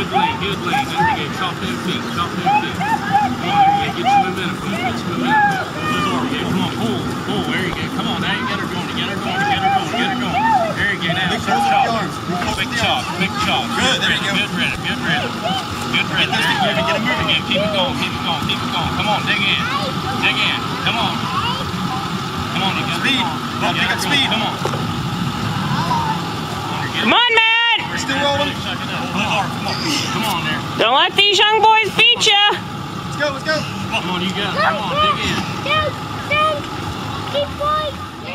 Good lean, good lean. There you go. Chop them feet, chop them feet. Come on, there you go. Get some momentum going, get some momentum going. Pull those arms, yeah. Come on, pull, pull. There you go. Come on, now you get her going, get her going, get her going, get her going. There you go. Now, start chopping. Big chop, big chop. Good, there you go. Good rhythm, good rhythm. Good rhythm. There you go. Get it moving again. Keep it going, keep it going, keep it going. Come on, dig in. Dig in. Come on. Come on, you got speed. Pick up speed. Come on. Come on, man! We're still rolling. Come on there. Don't let these young boys beat ya. Let's go, let's go. Come on, you got it. Come on, dig in. Down. Keep going.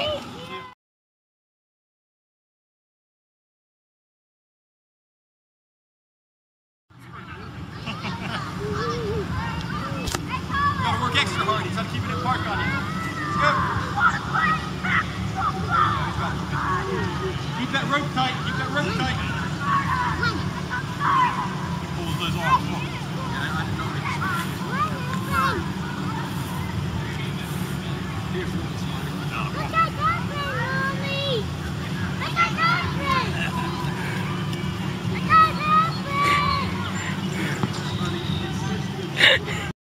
You gotta work extra hard. He's not keeping it parked on you. Let's go. Keep that rope tight. Keep that rope tight. Pull those arms. Come on. Yeah, I didn't know it. Here.